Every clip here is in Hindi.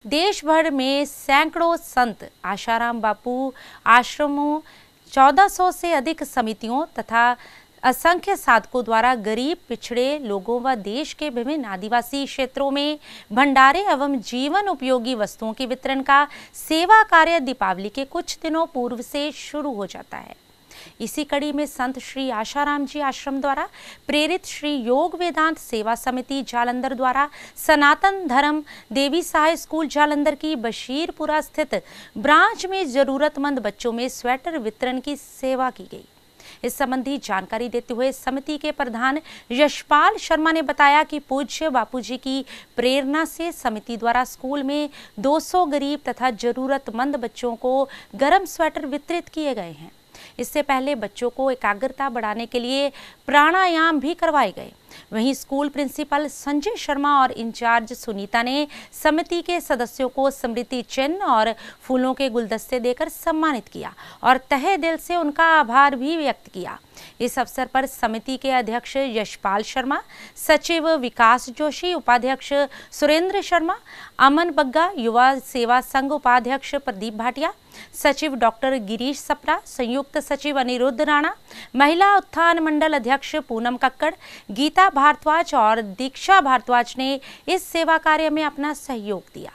देश भर में सैकड़ों संत, आशाराम बापू आश्रमों, 1400 से अधिक समितियों तथा असंख्य साधकों द्वारा गरीब, पिछड़े लोगों व देश के विभिन्न आदिवासी क्षेत्रों में भंडारे एवं जीवन उपयोगी वस्तुओं के वितरण का सेवा कार्य दीपावली के कुछ दिनों पूर्व से शुरू हो जाता है। इसी कड़ी में संत श्री आशाराम जी आश्रम द्वारा प्रेरित श्री योग वेदांत सेवा समिति जालंधर द्वारा सनातन धर्म देवी सहाय स्कूल जालंधर की बशीरपुरा स्थित ब्रांच में जरूरतमंद बच्चों में स्वेटर वितरण की सेवा की गई। इस संबंधी जानकारी देते हुए समिति के प्रधान यशपाल शर्मा ने बताया कि पूज्य बापूजी की प्रेरणा से समिति द्वारा स्कूल में 200 गरीब तथा जरूरतमंद बच्चों को गर्म स्वेटर वितरित किए गए हैं। इससे पहले बच्चों को एकाग्रता बढ़ाने के लिए प्राणायाम भी करवाए गए। वहीं स्कूल प्रिंसिपल संजय शर्मा और इंचार्ज सुनीता ने समिति के सदस्यों को स्मृति चिन्ह और फूलों के गुलदस्ते देकर सम्मानित किया और तहे दिल से उनका आभार भी व्यक्त किया। इस अवसर पर समिति के अध्यक्ष यशपाल शर्मा, सचिव विकास जोशी, उपाध्यक्ष सुरेंद्र शर्मा, अमन बग्गा, युवा सेवा संघ उपाध्यक्ष प्रदीप भाटिया, सचिव डॉक्टर गिरीश सप्रा, संयुक्त सचिव अनिरुद्ध राणा, महिला उत्थान मंडल अध्यक्ष पूनम कक्कड़, गीता भारद्वाज और दीक्षा भारद्वाज ने इस सेवा कार्य में अपना सहयोग दिया।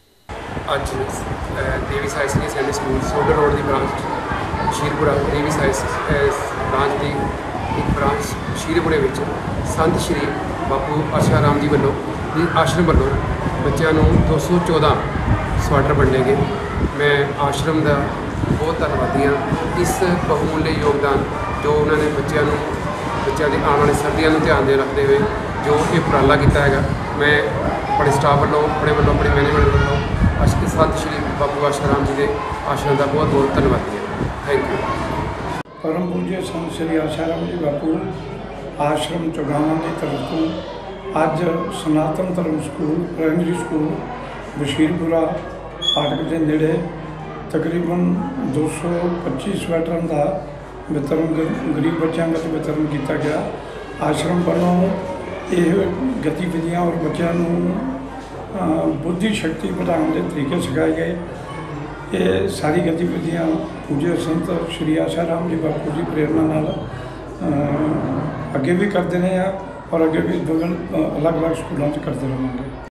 आज Devi Sai secondary school Sodar road की ब्रांच बशीरपुरा देवी साई ब्रांच की एक ब्रांच बशीरपुरे में संत श्री बापू आशाराम जी वालों आश्रम वालों बच्चों को 214 स्वेटर वंडे गए। मैं आश्रम का बहुत धन्यवादी हाँ। इस बहुमूल्य योगदान जो उन्होंने बच्चों की आने वाली सर्दियों को ध्यान में रखते हुए जो ये उपराला किया है, मैं अपने स्टाफ वालों अपने मैनेजमेंट वालों संत श्री बापू आशाराम जी के आश्रम का बहुत बहुत धन्यवादी है। Thank you. परम पूज्य संत श्री आशाराम जी बापू आश्रम चौगावा की तरफ को अज सनातन धर्म स्कूल प्राइमरी स्कूल बशीरपुरा फाटक के नेड़े तकरीबन 225 स्वेटरों का वितरण गरीब बच्चों का वितरण किया गया। आश्रम वालों ये गतिविधियां और बच्चों बुद्धि शक्ति बढ़ाने के तरीके सिखाए गए। ये सारी गतिविधियां पूज्य संत श्री आशाराम जी बापू जी प्रेरणा नाल अगे भी करते रहे हैं और अगे भी अलग अलग स्कूलों करते रहेंगे।